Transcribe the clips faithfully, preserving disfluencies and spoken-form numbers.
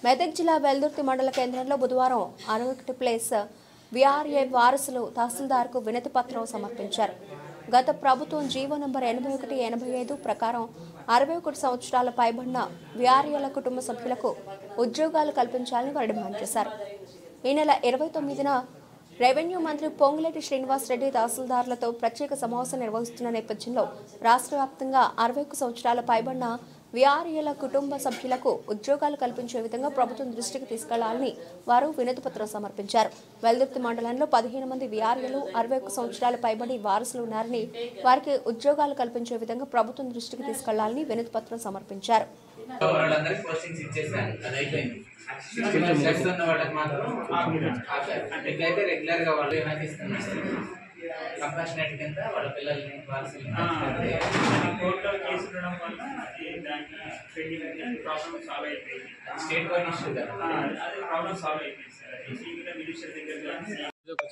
మెదక్ జిల్లా వెల్దుర్తి మండల కేంద్రంలో బుధవారం అరవై ప్లేస్ వీఆర్ఏ వారసులు తహసీల్దార్కు వినతి పత్రం సమర్పించారు. గత ప్రభుత్వం జీవో నంబర్ ఎనభై ఒకటి ఎనభై ఐదు ప్రకారం అరవై ఒకటి సంవత్సరాల పైబడిన వీఆర్ఏల కుటుంబ సభ్యులకు ఉద్యోగాలు కల్పించాలని వారు డిమాండ్ చేశారు. ఈ నెల ఇరవై తొమ్మిదిన రెవెన్యూ మంత్రి పొంగులేటి శ్రీనివాసరెడ్డి తహసీల్దార్లతో ప్రత్యేక సమావేశం నిర్వహిస్తున్న నేపథ్యంలో రాష్ట్ర వ్యాప్తంగా అరవై ఒక్క సంవత్సరాల పైబడిన వీఆర్ఏల కుటుంబ సభ్యులకు ఉద్యోగాలు కల్పించే విధంగా ప్రభుత్వం దృష్టికి తీసుకెళ్లాలని వారు వినతి పత్రం సమర్పించారు. వెల్దుర్తి మండలంలో పదిహేను మంది వీఆర్ఏలు అరవై ఒక్క సంవత్సరాల పైబడి వారసులు ఉన్నారని వారికి ఉద్యోగాలు కల్పించే విధంగా ప్రభుత్వం దృష్టికి తీసుకెళ్లాలని వినతి పత్రం సమర్పించారు. కంపాషనేట్ కింద వాళ్ళ పిల్లల్ని వారసుల్ని కోర్టులో కేసు ఉండడం వల్ల దానికి పెండింగ్ ప్రాబ్లమ్ సాల్వ్ అయిపోయింది. స్టేట్ వైడ్ ఇష్యూ కదా, అది ప్రాబ్లమ్ సాల్వ్ అయిపోయింది సార్. మినిస్టర్ దగ్గర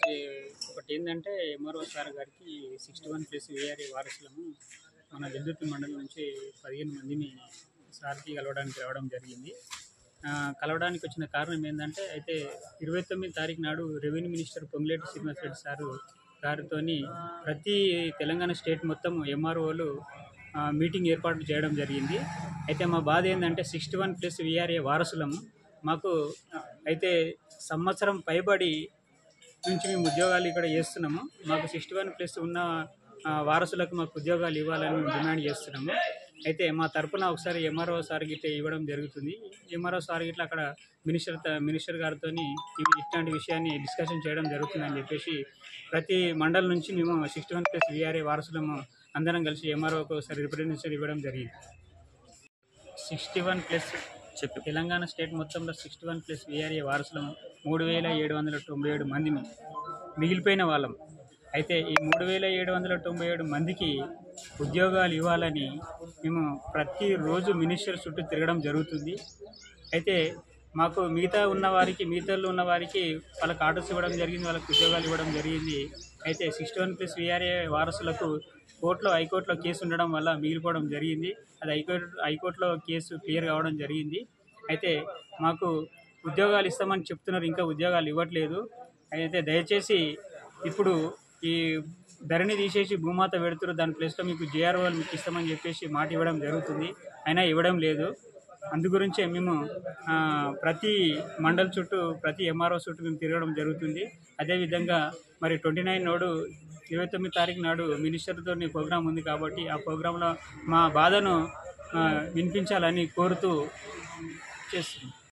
ఒకటి ఏంటంటే ఎంఆర్ఓ సార్ గారికి సిక్స్టీ వన్ ప్లస్ వీఆర్ఏ వారసులము మన వెల్దుర్తి మండలం నుంచి పదిహేను మందిని సార్కి కలవడానికి రావడం జరిగింది. కలవడానికి వచ్చిన కారణం ఏంటంటే అయితే ఇరవై తొమ్మిది తారీఖు నాడు revenue minister Ponguleti Srinivasa Reddy sir గారితో ప్రతి తెలంగాణ స్టేట్ మొత్తం ఎంఆర్ఓలు మీటింగ్ ఏర్పాటు చేయడం జరిగింది. అయితే మా బాధ ఏంటంటే సిక్స్టీ వన్ ప్లస్ వీఆర్ఏ వారసులము మాకు అయితే సంవత్సరం పైబడి నుంచి మేము ఉద్యోగాలు ఇక్కడ చేస్తున్నాము. మాకు సిక్స్టీ వన్ ప్లస్ ఉన్న వారసులకు మాకు ఉద్యోగాలు ఇవ్వాలని డిమాండ్ చేస్తున్నాము. అయితే మా తరఫున ఒకసారి ఎంఆర్ఓ సార్ గిట్లా ఇవ్వడం జరుగుతుంది. ఎంఆర్ఓ సార్ గిట్లా అక్కడ మినిస్టర్ మినిస్టర్ గారితో ఇట్లాంటి విషయాన్ని డిస్కషన్ చేయడం జరుగుతుందని చెప్పేసి ప్రతి మండలం నుంచి మేము సిక్స్టీ వన్ ప్లస్ వీఆర్ఏ వారసులము అందరం కలిసి ఎంఆర్ఓకి ఒకసారి రిప్రజెంటేషన్ ఇవ్వడం జరిగింది. సిక్స్టీ వన్ ప్లస్ చెప్పి తెలంగాణ స్టేట్ మొత్తంలో సిక్స్టీ వన్ ప్లస్ వీఆర్ఏ వారసులము మూడు వేల ఏడు వందల తొంభై ఏడు మందిని మిగిలిపోయిన వాళ్ళం. అయితే ఈ మూడు వేల ఏడు వందల తొంభై ఏడు మందికి ఉద్యోగాలు ఇవ్వాలని మేము ప్రతిరోజు మినిస్టర్ చుట్టూ తిరగడం జరుగుతుంది. అయితే మాకు మిగతా ఉన్న వారికి మిగతాలో ఉన్న వారికి వాళ్ళకి ఆర్డర్స్ ఇవ్వడం జరిగింది, వాళ్ళకి ఉద్యోగాలు ఇవ్వడం జరిగింది. అయితే సిక్స్టీ వన్ ప్లస్ వీఆర్ఏ వారసులకు కోర్టులో హైకోర్టులో కేసు ఉండడం వల్ల మిగిలిపోవడం జరిగింది. అది హైకోర్టు హైకోర్టులో కేసు క్లియర్ కావడం జరిగింది. అయితే మాకు ఉద్యోగాలు ఇస్తామని చెప్తున్నారు, ఇంకా ఉద్యోగాలు ఇవ్వట్లేదు. అయితే దయచేసి ఇప్పుడు ఈ ధరణి తీసేసి భూమాత పెడుతున్నారు, దాని ప్లేస్లో మీకు జేఆర్ఓలు మీకు ఇస్తామని చెప్పేసి మాట ఇవ్వడం జరుగుతుంది, అయినా ఇవ్వడం లేదు. అందు గురించే మేము ప్రతి మండల్ చుట్టూ ప్రతి ఎంఆర్ఓ చుట్టూ మేము తిరగడం జరుగుతుంది. అదేవిధంగా మరి ట్వంటీ నైన్ నాడు ఇరవై తొమ్మిది తారీఖు నాడు మినిస్టర్తో ప్రోగ్రాం ఉంది కాబట్టి ఆ ప్రోగ్రాంలో మా బాధను వినిపించాలని కోరుతూ చేస్తున్నాం.